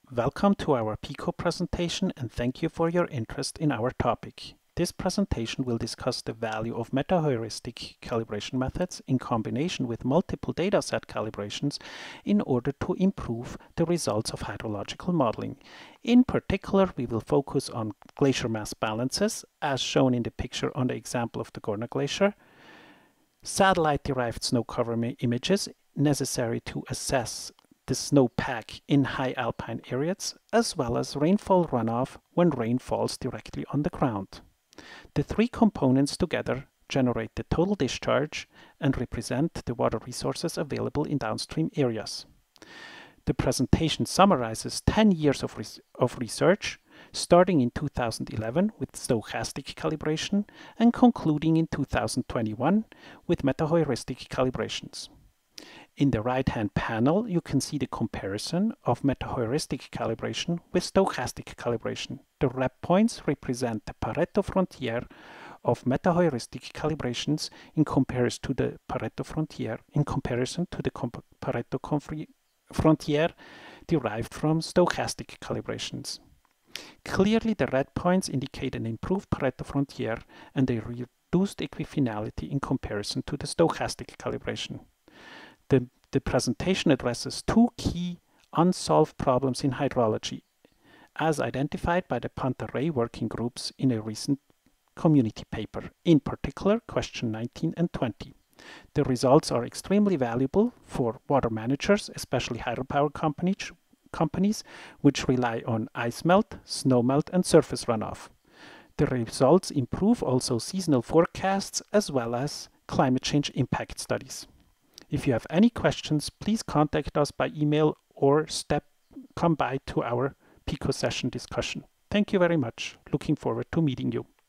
Welcome to our PICO presentation and thank you for your interest in our topic. This presentation will discuss the value of metaheuristic calibration methods in combination with multiple dataset calibrations in order to improve the results of hydrological modeling. In particular, we will focus on glacier mass balances, as shown in the picture on the example of the Gorner Glacier, satellite-derived snow cover images necessary to assess the snowpack in high alpine areas, as well as rainfall runoff when rain falls directly on the ground. The three components together generate the total discharge and represent the water resources available in downstream areas. The presentation summarizes 10 years of research, starting in 2011 with stochastic calibration and concluding in 2021 with metaheuristic calibrations. In the right-hand panel, you can see the comparison of metaheuristic calibration with stochastic calibration. The red points represent the Pareto frontier of metaheuristic calibrations in comparison to the Pareto frontier derived from stochastic calibrations. Clearly, the red points indicate an improved Pareto frontier and a reduced equifinality in comparison to the stochastic calibration. The presentation addresses two key unsolved problems in hydrology, as identified by the Pantarei working groups in a recent community paper, in particular question 19 and 20. The results are extremely valuable for water managers, especially hydropower companies, which rely on ice melt, snow melt, and surface runoff. The results improve also seasonal forecasts as well as climate change impact studies. If you have any questions, please contact us by email or come by to our PICO session discussion. Thank you very much. Looking forward to meeting you.